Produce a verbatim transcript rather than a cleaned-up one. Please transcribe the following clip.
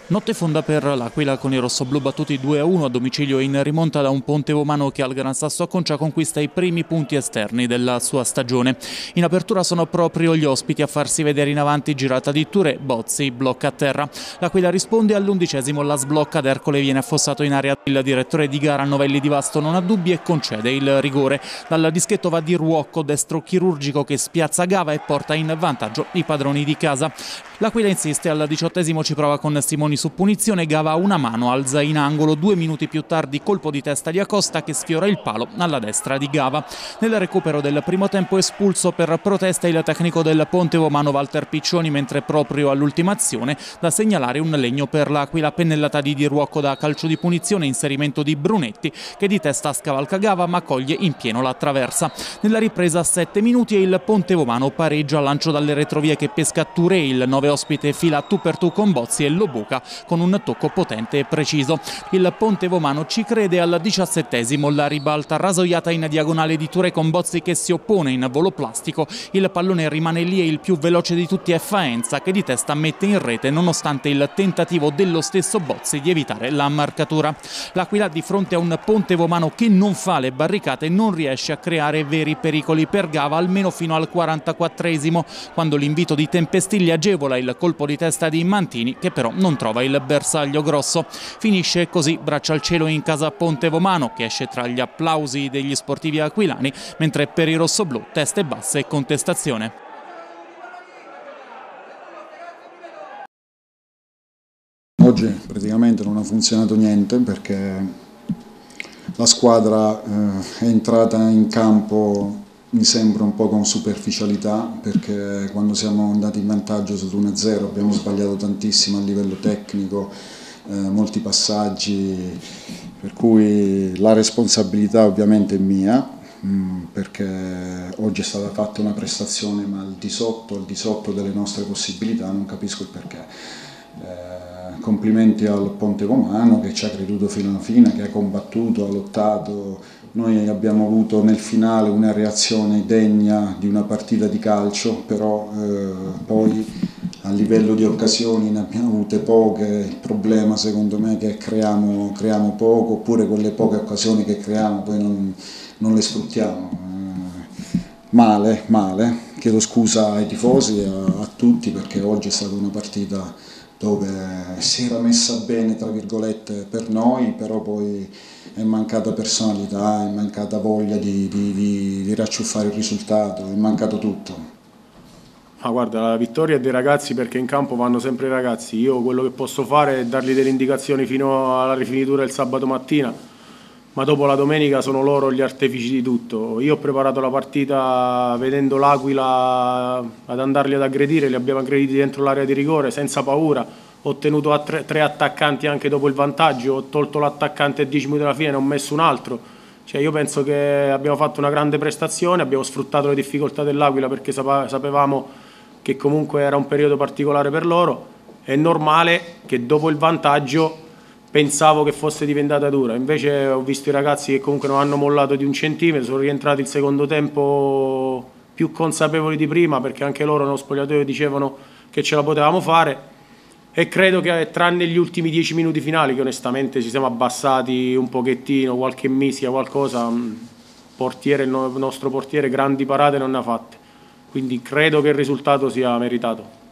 Notte fonda per l'Aquila con i rossoblù battuti due a uno a domicilio in rimonta da un Pontevomano che al Gran Sasso Acconcia conquista i primi punti esterni della sua stagione. In apertura sono proprio gli ospiti a farsi vedere in avanti, girata di Touré, Bozzi blocca a terra. L'Aquila risponde all'undicesimo, la sblocca, d'Ercole viene affossato in area. Il direttore di gara Novelli Di Vasto non ha dubbi e concede il rigore. Dal dischetto va di Ruocco, destro chirurgico che spiazza Gava e porta in vantaggio i padroni di casa. L'Aquila insiste, al diciottesimo ci prova con Simoni su punizione, Gava a una mano, alza in angolo, due minuti più tardi colpo di testa di Acosta che sfiora il palo alla destra di Gava. Nel recupero del primo tempo espulso per protesta il tecnico del Pontevomano Walter Piccioni, mentre proprio all'ultimazione da segnalare un legno per l'Aquila, pennellata di Di Ruocco da calcio di punizione, inserimento di Brunetti che di testa scavalca Gava ma coglie in pieno la traversa. Nella ripresa a sette minuti e il Pontevomano pareggia, lancio dalle retrovie che pesca Touré, il nove ospite fila tu per tu con Bozzi e lo buca con un tocco potente e preciso. Il Pontevomano ci crede al diciassettesimo, la ribalta rasoiata in diagonale di Touré con Bozzi che si oppone in volo plastico, il pallone rimane lì e il più veloce di tutti è Faenza che di testa mette in rete nonostante il tentativo dello stesso Bozzi di evitare la marcatura. L'Aquila di fronte a un Pontevomano che non fa le barricate non riesce a creare veri pericoli per Gava almeno fino al quarantaquattresimo, quando l'invito di Tempestilli agevola il colpo di testa di Mantini che però non trova il bersaglio grosso. Finisce così braccia al cielo in casa Pontevomano che esce tra gli applausi degli sportivi aquilani, mentre per i rossoblù teste basse e contestazione. Oggi praticamente non ha funzionato niente perché la squadra eh, è entrata in campo, mi sembra un po' con superficialità, perché quando siamo andati in vantaggio su uno a zero abbiamo sbagliato tantissimo a livello tecnico, eh, molti passaggi, per cui la responsabilità ovviamente è mia, mh, perché oggi è stata fatta una prestazione ma al di sotto, al di sotto delle nostre possibilità, non capisco il perché. Eh, complimenti al Pontevomano che ci ha creduto fino alla fine, che ha combattuto, ha lottato. Noi abbiamo avuto nel finale una reazione degna di una partita di calcio, però eh, poi a livello di occasioni ne abbiamo avute poche. Il problema secondo me è che creiamo, creiamo poco, oppure quelle poche occasioni che creiamo poi non, non le sfruttiamo. Eh, male, male, chiedo scusa ai tifosi e a, a tutti perché oggi è stata una partita dove si era messa bene tra virgolette per noi, però poi è mancata personalità, è mancata voglia di, di, di, di racciuffare il risultato, è mancato tutto. Ah, guarda, la vittoria è dei ragazzi perché in campo vanno sempre i ragazzi. Io quello che posso fare è dargli delle indicazioni fino alla rifinitura del sabato mattina, ma dopo la domenica sono loro gli artefici di tutto. Io ho preparato la partita vedendo l'Aquila ad andarli ad aggredire, li abbiamo aggrediti dentro l'area di rigore senza paura. Ho tenuto a tre, tre attaccanti anche dopo il vantaggio, ho tolto l'attaccante a dieci minuti alla fine e ne ho messo un altro. Cioè io penso che abbiamo fatto una grande prestazione, abbiamo sfruttato le difficoltà dell'Aquila perché sapevamo che comunque era un periodo particolare per loro. È normale che dopo il vantaggio pensavo che fosse diventata dura, invece ho visto i ragazzi che comunque non hanno mollato di un centimetro, sono rientrati il secondo tempo più consapevoli di prima perché anche loro nello spogliatoio dicevano che ce la potevamo fare. E credo che tranne gli ultimi dieci minuti finali, che onestamente ci siamo abbassati un pochettino, qualche mischia, qualcosa, portiere, il nostro portiere grandi parate non ne ha fatte. Quindi credo che il risultato sia meritato.